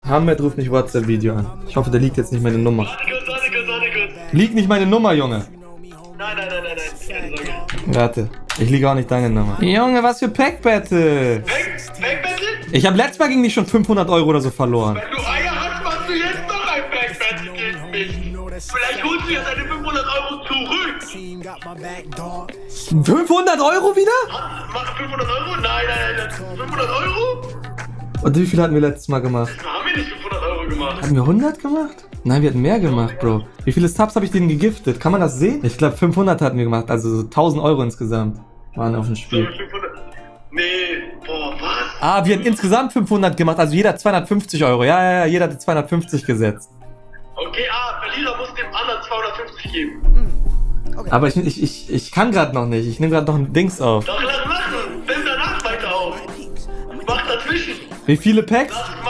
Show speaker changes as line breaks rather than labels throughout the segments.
Hamed ruft mich WhatsApp-Video an. Ich hoffe, der liegt jetzt nicht meine Nummer.
Warte kurz.
Liegt nicht meine Nummer, Junge.
Nein. Keine Sorge.
Warte, ich liege auch nicht deine Nummer. Junge, was für Pack-Battle.
Pack-Battle?
Ich habe letztes Mal gegen dich schon 500 € oder so verloren.
Wenn du Eier hast, machst du jetzt noch ein Pack-Battle gegen mich. Vielleicht holst du ja deine 500 € zurück.
500 € wieder?
Mach 500 €? Nein. 500 €?
Und wie viel hatten wir letztes Mal gemacht?
Haben wir nicht 500 € gemacht.
Hatten wir 100 gemacht? Nein, wir hatten mehr gemacht, Bro. Wie viele Subs habe ich denen gegiftet? Kann man das sehen? Ich glaube 500 hatten wir gemacht, also so 1000 € insgesamt waren auf dem Spiel.
500? Nee, boah, was?
Ah, wir hatten insgesamt 500 gemacht, also jeder 250 €. Ja, jeder hat 250 gesetzt.
Okay, Verlierer muss dem anderen 250 geben.
Okay. Aber ich kann gerade noch nicht. Ich nehme gerade noch ein Dings auf.
Doch, lass machen. Nimm danach weiter auf. Mach dazwischen.
Wie viele Packs?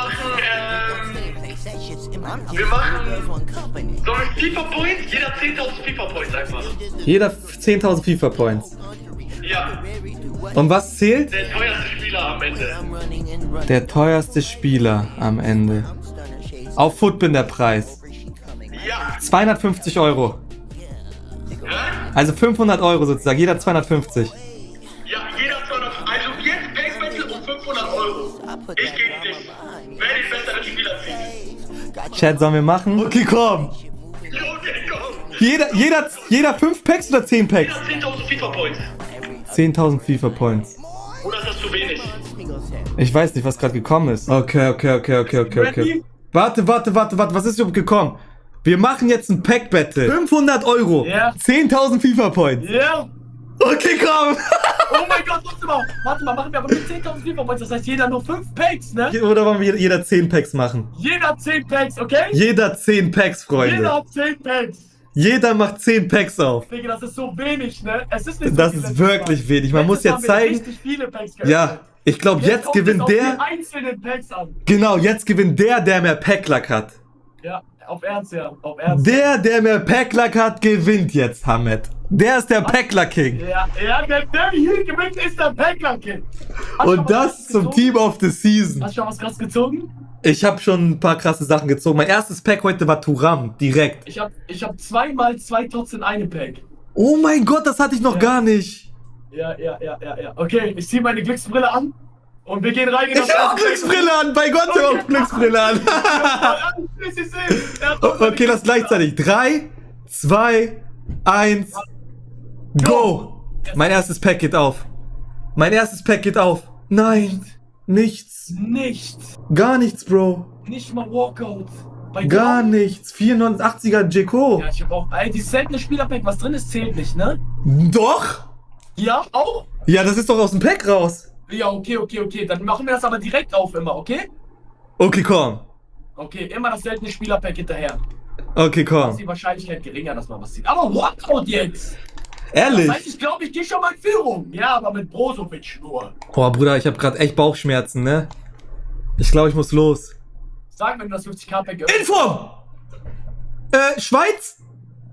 Wir machen so mit FIFA Points, jeder 10.000 FIFA Points einfach.
Jeder 10.000 FIFA Points.
Ja.
Und was zählt?
Der teuerste Spieler am Ende.
Der teuerste Spieler am Ende. Auf Footbin der Preis.
Ja.
250 €. Also 500 € sozusagen, jeder 250.
Ja, jeder 250. Also jetzt Pack-Battle um 500 €. Ich gegen dich. Wer den besseren Spieler zieht.
Chat, sollen wir machen? Okay, komm.
Okay, komm.
Jeder 5 Packs oder 10 Packs?
Jeder 10.000 FIFA Points.
10.000 FIFA Points.
Oder ist das zu wenig?
Ich weiß nicht, was gerade gekommen ist. Okay. Warte. Was ist überhaupt gekommen? Wir machen jetzt ein Pack-Battle. 500 €.
Ja.
10.000 FIFA Points.
Ja.
Okay, komm.
Oh mein Gott, warte mal, machen wir aber mit 10.000 FIFA Points, das heißt jeder nur 5 Packs, ne?
Oder wollen wir jeder 10 Packs machen?
Jeder 10 Packs, okay?
Jeder 10 Packs, Freunde.
Jeder 10 Packs.
Jeder macht 10 Packs auf.
Digga, das ist so wenig, ne? Es ist nicht
Das
so viel
ist wirklich wenig. Man muss jetzt zeigen.
Richtig viele Packs geöffnet.
Ja, ich glaube, jetzt gewinnt
kommt es
der.
auf die einzelnen Packs an.
Genau, jetzt gewinnt der mehr Packlack hat.
Ja, auf Ernst, ja. Auf Ernst.
Der mehr Packlack hat, gewinnt jetzt, Hamed. Der ist der Packlack-King.
Ja, der hier gewinnt, ist der Packlack-King.
Und das zum Team of the Season.
Hast du schon was krass gezogen?
Ich habe schon ein paar krasse Sachen gezogen. Mein erstes Pack heute war Thuram, direkt.
Ich hab zweimal 2 Tots in einem Pack.
Oh mein Gott, das hatte ich noch gar nicht.
Ja. Okay, ich ziehe meine Glücksbrille an und wir gehen rein in das.
Ich hab auch Glücksbrille an, bei Gott, ich hab auch Glücksbrille an. Okay, das gleichzeitig. 3, 2, 1, go! Mein erstes Pack geht auf. Nein, nichts.
Nichts.
Gar nichts, Bro.
Nicht mal Walkout.
Gar nichts. 480er Jeko.
Ja, ich hab auch. Ey, dieses seltene Spielerpack, was drin ist, zählt nicht, ne?
Doch?
Ja, auch?
Ja, das ist doch aus dem Pack raus.
Ja, okay. Dann machen wir das aber direkt auf immer, okay?
Okay, komm.
Okay, immer das seltene Spielerpack hinterher.
Okay,
Da
komm.
ist die Wahrscheinlichkeit geringer, dass man was sieht. Aber Walkout jetzt!
Ehrlich?
Das heißt, ich glaube, ich gehe schon mal in Führung. Ja, aber mit Brozovic nur.
Boah, Bruder, ich habe gerade echt Bauchschmerzen, ne? Ich glaube, ich muss los.
Sag, wenn du das 50k-Pack
Inform! Schweiz?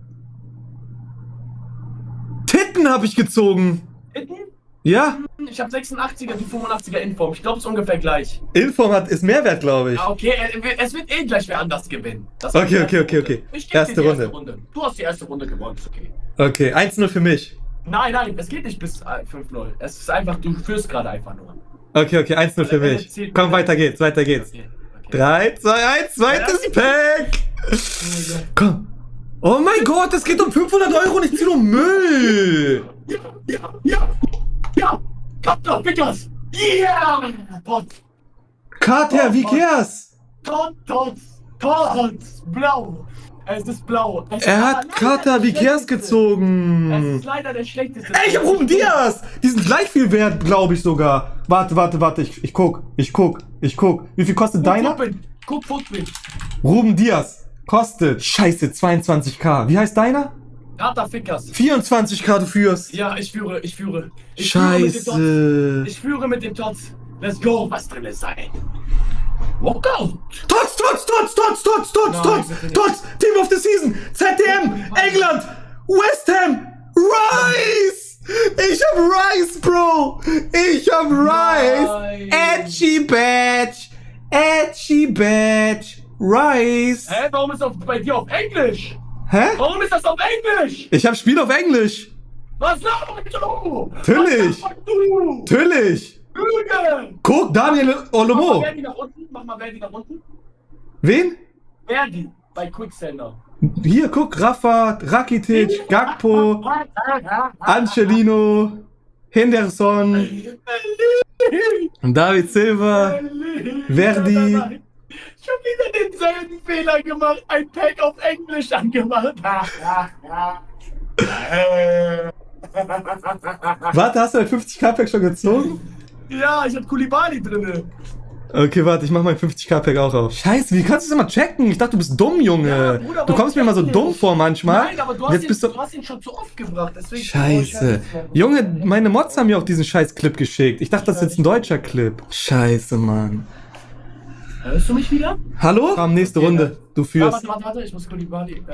Titten habe ich gezogen.
Titten?
Ja?
Ich habe 86er, die 85er Inform. Ich glaube, es ist ungefähr gleich.
Inform ist Mehrwert, glaube ich.
Ja, okay, es wird eh gleich wer anders gewinnen. Das
Okay.
Ich gebe
Erste
dir die
Runde.
erste Runde. Du hast die erste Runde gewonnen, ist okay.
Okay, 1-0 für mich.
Nein, es geht nicht bis 5-0. Es ist einfach, du führst gerade einfach nur.
Okay, 1-0 für mich. Komm, weiter geht's.
Okay.
3, 2, 1, zweites Pack. Komm. Oh mein Gott, es geht um 500 € und ich zieh um Müll.
Ja! Kommt doch, Pickers! Ja! Tot!
Kater, wie geh's?
Tot! Blau! Es ist blau.
Er hat Kater wie Kers
Es
gezogen.
ist leider der schlechteste.
Ey, ich hab Ruben Diaz! Die sind gleich viel wert, glaube ich sogar. Warte. Ich guck. Wie viel kostet deiner?
Guck Footprint.
Ruben Diaz kostet. Scheiße, 22k. Wie heißt deiner?
Kater Fickers.
24k du führst.
Ja, ich führe.
Scheiße.
Ich führe mit dem Tots. Let's go. Was drin ist sein? Walkout.
Tots! Team of the Season! ZDM! England! West Ham! Rice! Ich hab Rice, Bro! Ich hab Rice!
Nice.
Edgy Badge! Edgy Badge Rice.
Hä, warum ist das bei dir auf Englisch?
Hä?
Warum ist das auf Englisch?
Ich hab Spiel auf Englisch.
Was laberst du?
Natürlich.
Was laberst du?
Natürlich.
Lüge.
Guck, Daniel Olomo.
Mach mal Verdi nach unten. Mach mal Verdi nach unten.
Wen?
Verdi bei Quicksender.
Hier, guck, Rafa, Rakitic, Gakpo, Angelino, Henderson, David Silva, Verdi.
Ich hab wieder denselben Fehler gemacht. Ein Pack auf Englisch angemacht.
Warte, hast du ein 50k-Pack schon gezogen?
Ja, ich hab Koulibaly drinne.
Okay, warte, ich mach mein 50k-Pack auch auf. Scheiße, wie kannst du das immer checken? Ich dachte, du bist dumm, Junge.
Ja, Bruder,
du kommst mir immer so dumm vor manchmal.
Nein, aber du hast ihn schon zu oft gebracht. Deswegen
Scheiße. Junge, meine Mods haben mir auch diesen scheiß Clip geschickt. Ich dachte, das ist jetzt ein deutscher Clip. Scheiße, Mann.
Hörst du mich wieder?
Hallo? Komm, nächste Runde. Du führst.
Warte, ich muss Koulibaly.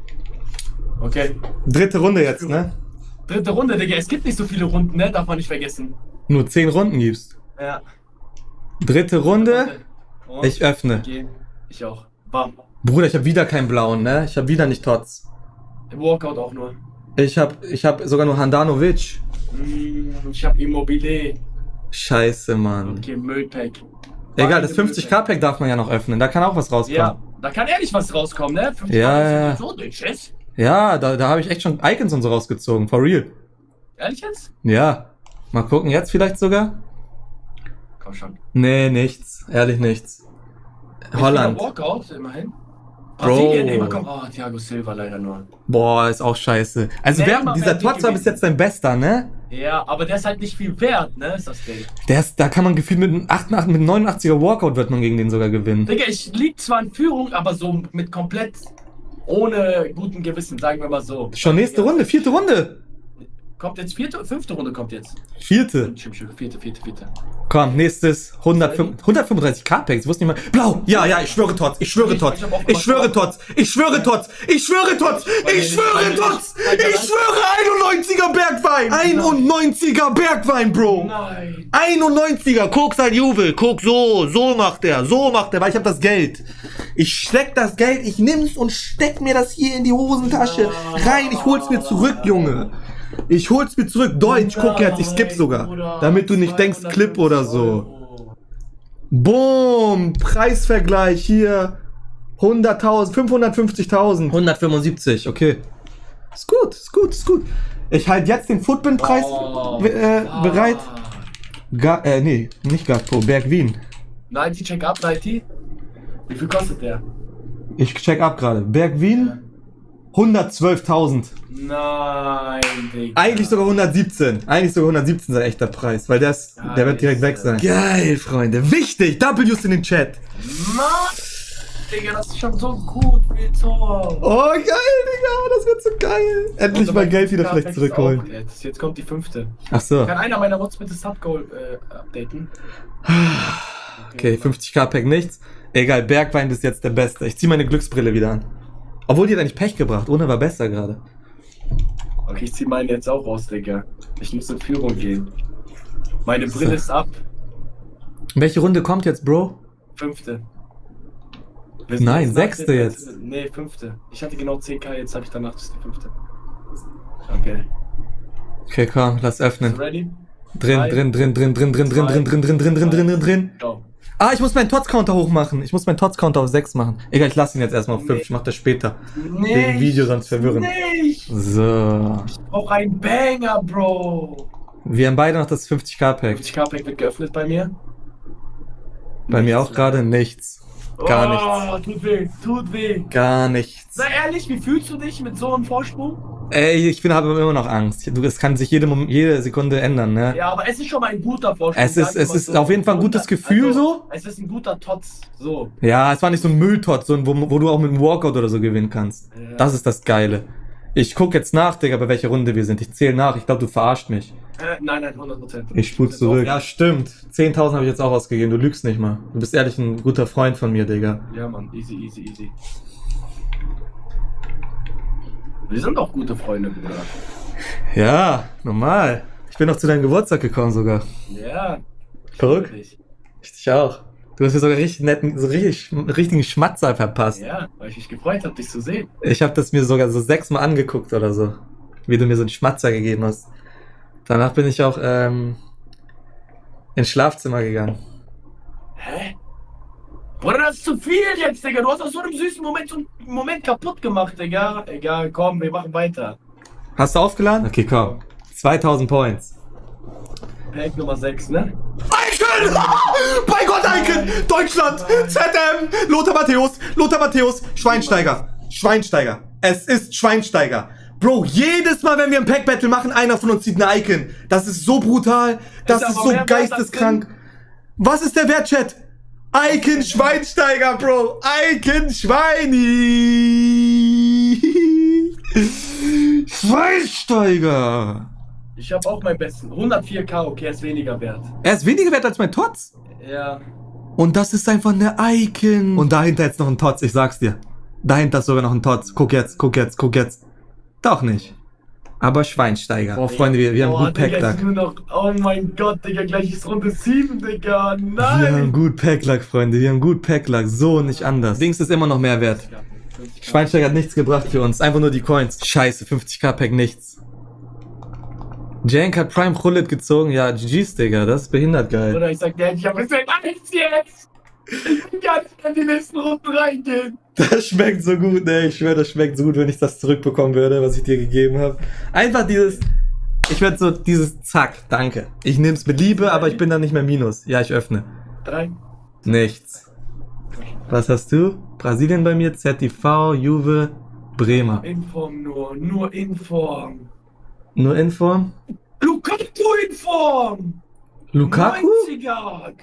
Okay.
Dritte Runde jetzt, ne?
Dritte Runde, Digga. Es gibt nicht so viele Runden, ne? Darf man nicht vergessen.
Nur 10 Runden gibst.
Ja.
Dritte Runde.
Und
Ich öffne.
okay. Ich auch. Bam.
Bruder, ich hab wieder keinen blauen, ne? Ich hab wieder nicht Tots.
Im Walkout auch nur.
Ich hab sogar nur Handanovic.
Ich hab Immobile.
Scheiße, Mann.
Okay, Müllpack.
Egal, das 50k-Pack darf man ja noch öffnen. Da kann auch was rauskommen.
Ja, da kann ehrlich was rauskommen, ne? 50
Ja.
so Bitches.
Ja, da habe ich echt schon Icons und so rausgezogen. For real.
Ehrlich jetzt?
Ja. Mal gucken, jetzt vielleicht sogar?
Komm schon.
Nee, nichts. Ehrlich nichts. Holland.
Walkout, immerhin.
Bro.
Brasilien, immer komm. Oh, Thiago Silva leider nur.
Boah, ist auch scheiße. Also dieser Tots war bis jetzt dein bester, ne?
Ja, aber der ist halt nicht viel wert, ne? Ist das Ding.
Da kann man gefühlt mit einem 89er Walkout wird man gegen den sogar gewinnen.
Digga, ich lieg zwar in Führung, aber so mit komplett ohne guten Gewissen, sagen wir mal so.
Schon nächste Runde, 4. Runde.
Kommt jetzt 5. Runde kommt jetzt.
4.
Vierte.
Komm, nächstes 135k-Packs. Ich wusste nicht mehr. Blau! Ja, ich schwöre Tots. Ich schwöre Tots. Ich schwöre Tots. Ich schwöre Tots. Ich schwöre Tots. Ich schwöre Tots. Ich schwöre 91er Bergwein. 91er Bergwein, Bro.
Nein.
91er. Guck sein Juwel. Guck, so macht er. So macht er, weil ich habe das Geld. Ich steck das Geld, ich nimm's und steck mir das hier in die Hosentasche rein. Ich hol's mir zurück, Junge. Ich hol's mir zurück. Deutsch, guck jetzt, ich skipp sogar. Damit du nicht denkst, Clip oder so. Boom, Preisvergleich hier. 100.000, 550.000. 175, okay. Ist gut. Ich halte jetzt den Footbin-Preis bereit. Nee, nicht Gakpo, Berg Wien.
90, check up, 90. Wie viel kostet der?
Ich check ab gerade. Berg Wien, 112.000.
Nein, Digga.
Eigentlich sogar 117. Eigentlich sogar 117 sein echter Preis, weil der wird direkt weg sein. Geil, Freunde. Wichtig. W's in den Chat.
Mann, Digga, das ist schon so gut, Tor.
Oh, geil, Digga. Das wird so geil. Endlich mal Geld wieder vielleicht zurückholen.
Jetzt kommt die 5.
Ach so.
Kann einer meiner Mods bitte Subgoal updaten?
Okay, 50k-Pack nichts. Egal, Bergwein ist jetzt der Beste. Ich zieh meine Glücksbrille wieder an. Obwohl, die hat eigentlich Pech gebracht. Ohne war besser gerade.
Okay, ich zieh meine jetzt auch raus, Digga. Ich muss in Führung gehen. Meine Brille ist ab.
Welche Runde kommt jetzt, Bro?
5.
Nein, 6. jetzt.
Nee, 5. Ich hatte genau 10k, jetzt habe ich danach das die 5. Okay.
Okay, komm, lass öffnen.
Ready?
Drin.
Go.
Ah, ich muss meinen Tots-Counter hochmachen. Ich muss meinen Tots-Counter auf 6 machen. Egal, ich lasse ihn jetzt erstmal auf 5. Ich mach das später. Wegen Video sonst verwirren.
Nicht.
So.
Ich brauch einen Banger, Bro.
Wir haben beide noch das 50k-Pack.
50k-Pack wird geöffnet bei mir.
Bei mir auch gerade nichts. Gar nichts.
Tut weh.
Gar nichts.
Sei ehrlich, wie fühlst du dich mit so einem Vorsprung?
Ey, ich habe immer noch Angst. Es kann sich jede Sekunde ändern, ne?
Ja, aber es ist schon mal ein guter Vorsprung.
Es ist so auf jeden Fall ein gutes Gefühl, so.
Es ist ein guter Tots, so.
Ja, es war nicht so ein Mülltot, so, wo du auch mit einem Walkout oder so gewinnen kannst. Ja. Das ist das Geile. Ich guck jetzt nach, Digga, bei welcher Runde wir sind. Ich zähle nach. Ich glaube, du verarscht mich.
Nein, 100%.
Ich spule zurück. Ja, stimmt. 10.000 habe ich jetzt auch ausgegeben. Du lügst nicht mal. Du bist ehrlich ein guter Freund von mir, Digga.
Ja, Mann. Easy. Wir sind auch gute Freunde, Bruder.
Ja, normal. Ich bin noch zu deinem Geburtstag gekommen sogar.
Ja.
Verrückt? Ich dich auch. Du hast mir sogar richtig netten, so richtigen Schmatzer verpasst.
Ja, weil ich mich gefreut habe, dich zu sehen.
Ich habe das mir sogar so 6-mal angeguckt oder so. Wie du mir so einen Schmatzer gegeben hast. Danach bin ich auch ins Schlafzimmer gegangen.
Hä? Bruder, das ist zu viel jetzt, Digga. Du hast aus so einem süßen Moment kaputt gemacht, Digga. Egal, komm, wir machen weiter.
Hast du aufgeladen? Okay, komm. 2000 Points.
Pack Nummer 6, ne?
Icon! Bei Gott, Icon! Deutschland! ZM! Lothar Matthäus! Schweinsteiger! Es ist Schweinsteiger! Bro, jedes Mal, wenn wir ein Pack-Battle machen, einer von uns zieht eine Icon. Das ist so brutal. Das ist so geisteskrank. Was ist der Wert, Chat? Icon Schweinsteiger, Bro! Icon Schweinsteiger!
Ich habe auch meinen besten. 104k, okay, er ist weniger wert.
Er ist weniger wert als mein Tots?
Ja.
Und das ist einfach eine Icon. Und dahinter jetzt noch ein Tots, ich sag's dir. Dahinter ist sogar noch ein Tots. Guck jetzt. Doch nicht. Aber Schweinsteiger. Oh, Freunde, wir haben gut Pack-Luck.
Oh mein Gott, Digga, gleich ist Runde 7, Digga. Nein!
Wir haben gut Pack-Luck, Freunde. Wir haben gut Pack-Luck. So, nicht anders. Dings ist immer noch mehr wert. Schweinsteiger hat nichts gebracht für uns. Einfach nur die Coins. Scheiße, 50k Pack, nichts. Jank hat Prime Khulid gezogen. Ja, GG's, Digga. Das ist behindert geil.
Oder ich sag dir, ich hab nichts jetzt. Ich will gar nicht in die nächsten Runden reingehen.
Das schmeckt so gut, ne? Ich schwöre, das schmeckt so gut, wenn ich das zurückbekommen würde, was ich dir gegeben habe. Einfach dieses... Ich werde so dieses Zack, danke. Ich nehm's mit Liebe, aber ich bin dann nicht mehr Minus. Ja, ich öffne.
3.
Nichts. Was hast du? Brasilien bei mir, ZTV, Juve, Bremer.
Inform nur Inform.
Nur Inform?
Lukaku Inform!
Lukaku?
90er!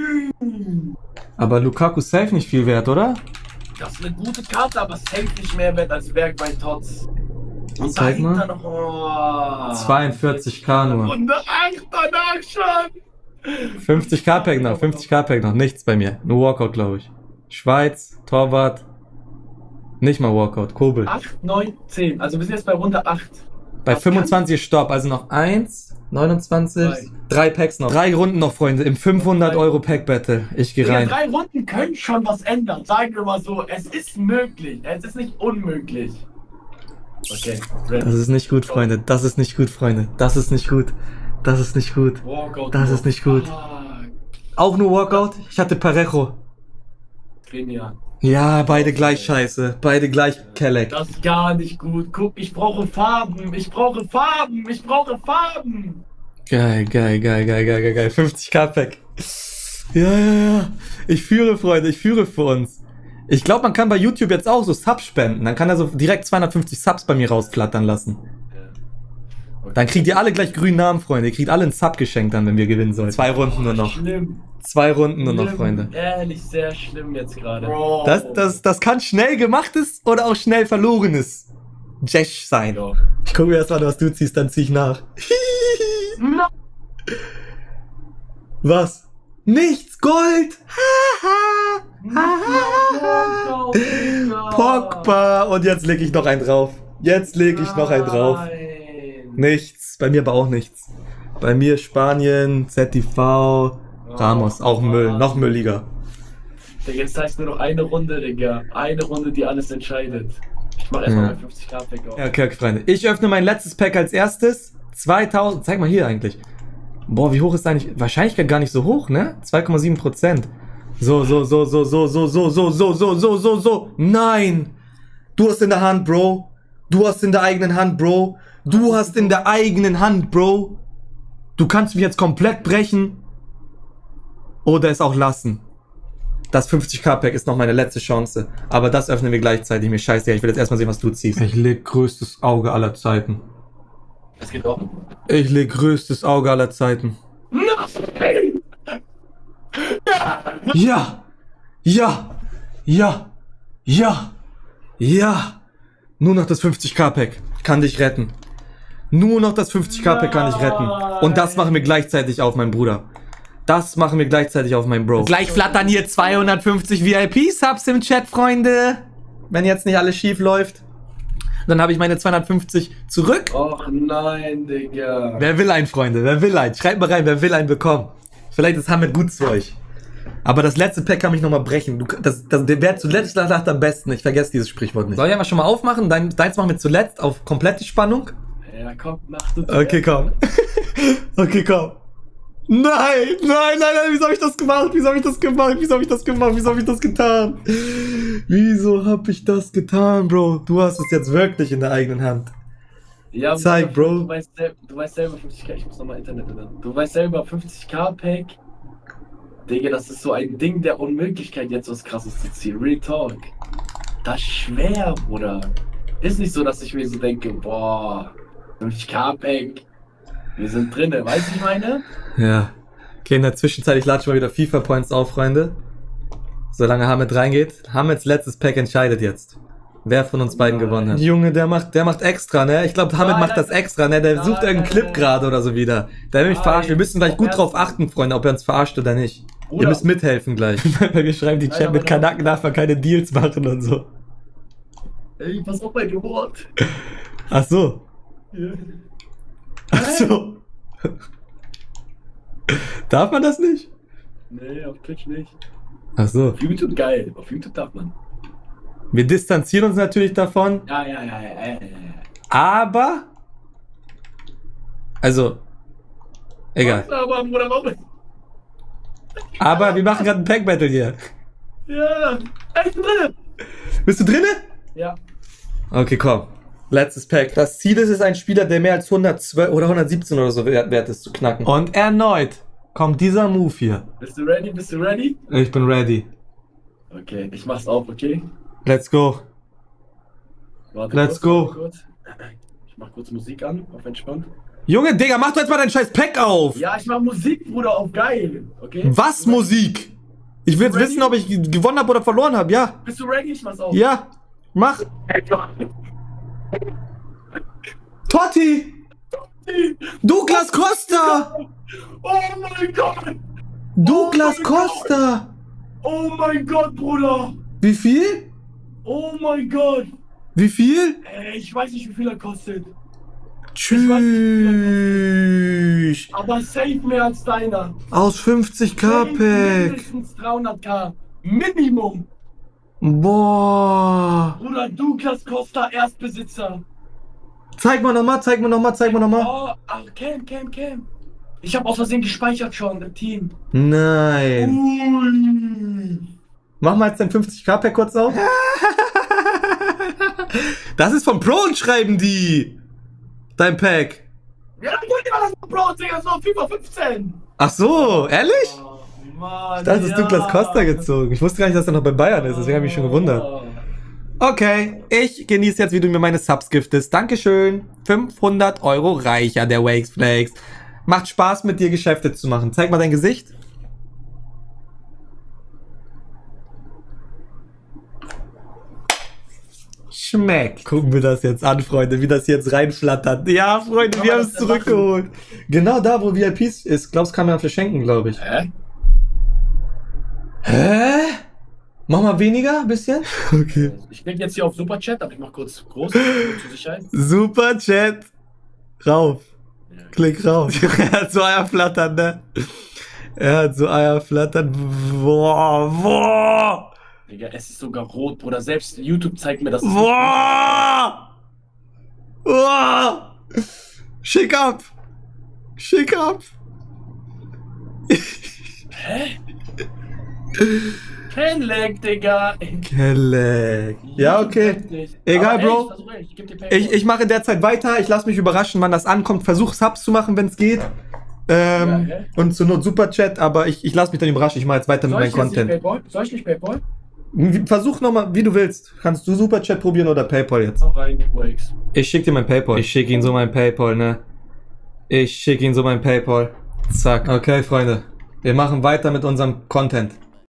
Aber Lukaku ist safe nicht viel wert, oder?
Das ist eine gute Karte, aber safe nicht mehr wert als Berg bei Tots. Und
zeig mal.
Noch, oh,
42k nur.
Und 8 danach schon!
50k Pack noch, 50k Pack noch. Nichts bei mir. Nur Walkout, glaube ich. Schweiz, Torwart. Nicht mal Walkout, Kobel.
8, 9, 10. Also wir sind jetzt bei Runde 8.
Bei 25 Stopp, also noch 1, 29, 3 Packs noch. 3 Runden noch, Freunde, im 500 € Pack Battle. Ich gehe rein.
3 Runden können schon was ändern, sagen wir mal so. Es ist möglich, es ist nicht unmöglich. Okay, ready.
Das ist nicht gut, Freunde. Das ist nicht gut, Freunde. Das ist nicht gut. Das ist nicht gut.
Walkout,
das ist nicht gut. Auch nur Walkout? Ich hatte Parejo.
Genial.
Ja, beide gleich scheiße. Beide gleich Kelleck.
Das ist gar nicht gut. Guck, ich brauche Farben. Ich brauche Farben.
Geil. 50k Pack. Ja. Ich führe, Freunde. Ich führe für uns. Ich glaube, man kann bei YouTube jetzt auch so Subs spenden. Dann kann er so direkt 250 Subs bei mir rausflattern lassen. Okay. Dann kriegt ihr alle gleich grünen Namen, Freunde. Ihr kriegt alle einen Sub geschenkt dann, wenn wir gewinnen sollen. 2 Runden nur noch.
Schlimm.
2 Runden nur noch, Freunde.
Ehrlich, sehr schlimm jetzt gerade.
Das kann schnell gemachtes oder auch schnell verlorenes Jesh sein. Ja. Ich gucke mir erst mal, was du ziehst, dann zieh ich nach. Was? Nichts, Gold! Pogba! Und jetzt leg ich noch einen drauf. Nichts. Bei mir aber auch nichts. Bei mir Spanien, ZTV, Ramos, auch Müll, noch mülliger.
Jetzt heißt nur noch eine Runde, Digga. Eine Runde, die alles entscheidet. Ich mach erstmal mein 50k Pack auf.
Ja, okay, Freunde. Ich öffne mein letztes Pack als erstes. 2000, zeig mal hier eigentlich. Boah, wie hoch ist eigentlich? Wahrscheinlichkeit gar nicht so hoch, ne? 2,7%. So. Nein! Du hast in der Hand, Bro. Du hast in der eigenen Hand, Bro. Du kannst mich jetzt komplett brechen. Oder es auch lassen. Das 50k Pack ist noch meine letzte Chance. Aber das öffnen wir gleichzeitig. Mir scheiße, ich will jetzt erstmal sehen, was du ziehst. Ich leg größtes Auge aller Zeiten.
Das geht auch.
Ich leg größtes Auge aller Zeiten.
Nein!
Ja! Nur noch das 50k Pack kann dich retten. Nur noch das 50k Pack kann dich retten. Und das machen wir gleichzeitig auf, mein Bruder. Das machen wir gleichzeitig auf, mein Bro. Gleich flattern hier 250 VIP-Subs im Chat, Freunde. Wenn jetzt nicht alles schief läuft. Dann habe ich meine 250 zurück.
Och nein, Digga.
Wer will einen, Freunde? Wer will einen? Schreibt mal rein, wer will einen bekommen. Vielleicht ist Hamid gut zu euch. Aber das letzte Pack kann mich nochmal brechen. Wer zuletzt lacht am besten. Ich vergesse dieses Sprichwort nicht. Soll ich einfach schon mal aufmachen? Deins machen wir zuletzt auf komplette Spannung.
Ja, komm, mach du.
Okay, komm. Okay, komm. Nein, wieso habe ich das gemacht? Wieso habe ich das getan? Wieso habe ich das getan, Bro? Du hast es jetzt wirklich in der eigenen Hand.
Ja,
zeig, Bro.
Du weißt selber 50k, ich muss nochmal Internet ändern. Du weißt selber 50k Pack. Digga, das ist so ein Ding der Unmöglichkeit, jetzt was Krasses zu ziehen. Real Talk. Das ist schwer, Bruder. Ist nicht so, dass ich mir so denke, boah, 50k Pack. Wir sind drinne, weißt du, ich meine?
Ja. Okay, in der Zwischenzeit, ich lade schon mal wieder FIFA-Points auf, Freunde. Solange Hamid reingeht. Hamids letztes Pack entscheidet jetzt. Wer von uns beiden gewonnen hat. Junge, der macht extra, ne? Ich glaube, Hamid macht das extra, ne? Der sucht irgendeinen Clip gerade oder so wieder. Der will mich verarschen. Wir müssen gleich gut drauf achten, Freunde, ob er uns verarscht oder nicht. Ihr müsst mithelfen gleich. Weil wir schreiben die Chat, mit Kanaken darf man keine Deals machen und so.
Ey, pass auf mein Wort.
Ach so.
Ja.
Ach so. Darf man das nicht?
Nee, auf Twitch nicht.
Ach so.
Auf YouTube geil, auf YouTube darf man.
Wir distanzieren uns natürlich davon.
Ja.
Aber. Also. Egal. Aber wir machen gerade ein Pack-Battle hier.
Ja. Ich bin drinne.
Bist du drinne?
Ja.
Okay, komm. Letztes Pack. Das Ziel ist es, ein Spieler, der mehr als 112 oder 117 oder so wert ist, zu knacken. Und erneut kommt dieser Move hier.
Bist du ready?
Ich bin ready.
Okay, ich mach's auf, okay?
Let's go.
Warte
Let's
kurz,
go.
Ich mach kurz Musik an, auf entspannt.
Junge, Digga, mach doch jetzt mal dein scheiß Pack auf.
Ja, ich mach Musik, Bruder, auf geil. Okay?
Was Musik? Ich will jetzt wissen, ob ich gewonnen habe oder verloren habe, ja.
Bist du ready? Ich mach's auf.
Ja, mach. Totti! Douglas Costa!
Oh mein Gott!
Douglas Costa!
Oh mein Gott, Bruder!
Wie viel?
Oh mein Gott!
Wie viel?
Ey, ich weiß nicht, wie viel er kostet.
Tschüss!
Aber safe mehr als deiner.
Aus 50k Pack!
Mindestens 300k. Minimum!
Boah!
Bruder, Douglas Costa, Erstbesitzer.
Zeig mal nochmal.
Oh, ach, Cam. Ich habe aus Versehen gespeichert schon, im Team.
Nein.
Ui.
Mach mal jetzt dein 50k Pack kurz auf. Das ist vom Pro und schreiben die. Dein Pack.
Ja, dann wollt ihr mal das Bro, Digga, das war FIFA 15.
Ach so, ehrlich?
Oh, Mann,
Das ist Douglas Costa gezogen. Ich wusste gar nicht, dass er noch bei Bayern ist, deswegen habe ich mich schon gewundert. Okay, ich genieße jetzt, wie du mir meine Subs giftest. Dankeschön. 500 € reicher, der Wakes Flakes. Macht Spaß, mit dir Geschäfte zu machen. Zeig mal dein Gesicht. Schmeckt. Gucken wir das jetzt an, Freunde, wie das jetzt reinflattert. Ja, Freunde, wir haben es zurückgeholt. Genau da, wo VIPs ist. Glaubst, kann man verschenken, glaube ich. Hä? Mach mal weniger, ein bisschen. Okay.
Ich klicke jetzt hier auf Superchat, aber ich mach kurz groß zur Sicherheit.
Superchat. Rauf. Ja. Klick rauf. Er hat so Eier flattern, ne? Boah.
Digga, es ist sogar rot, Bruder. Selbst YouTube zeigt mir das.
Boah. Schick ab.
Hä? Kenleck, Digga.
Kenleck. Ja, okay. Egal, Bro. Ich mache in der Zeit weiter. Ich lasse mich überraschen, wann das ankommt. Versuch Subs zu machen, wenn es geht. Und zur Not Superchat, aber ich lasse mich dann überraschen. Ich mache jetzt weiter mit meinem Content.
Soll ich nicht Paypal?
Versuch nochmal, wie du willst. Kannst du Superchat probieren oder Paypal jetzt?
Auch rein, Wakes.
Ich schick dir mein Paypal. Ich schicke ihn so mein Paypal, ne? Zack. Okay, Freunde. Wir machen weiter mit unserem Content.